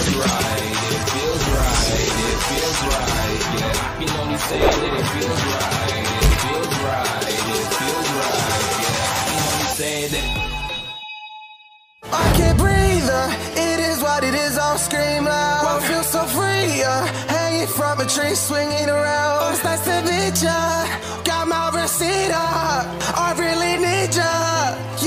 right, it feels right, it feels right, yeah. I can only say that it feels right, it feels right, it feels right, yeah. I can only say that. I can't breathe, it is what it is, I'll scream loud. I feel so free, hanging from a tree, swinging around. It's nice to meet ya, got my receipt, I really need ya.